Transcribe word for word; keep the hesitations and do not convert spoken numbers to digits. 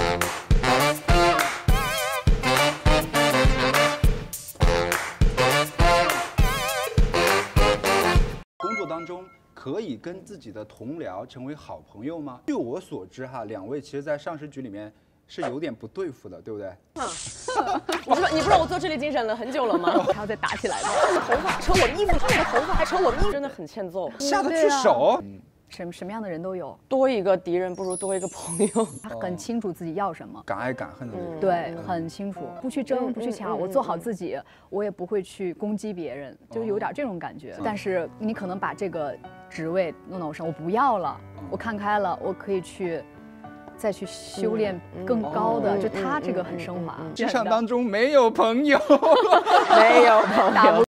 工作当中可以跟自己的同僚成为好朋友吗？据我所知，哈，两位其实，在上市局里面是有点不对付的，对不对？ 嗯，你知道你不知道我做智力精神了很久了吗？还要再打起来吗？头发扯我的衣服，他们的头发还扯我的衣服，真的很欠揍， 下得去手。嗯什么什么样的人都有， 多一个敌人不如多一个朋友。 他很清楚自己要什么， 敢爱敢恨的人。 对，很清楚，不去争，不去抢，我做好自己，我也不会去攻击别人，就是有点这种感觉。但是你可能把这个职位弄到我身上，我不要了，我看开了，我可以去。 再去修炼更高的，就他这个很升华。 职场当中没有朋友， 没有朋友。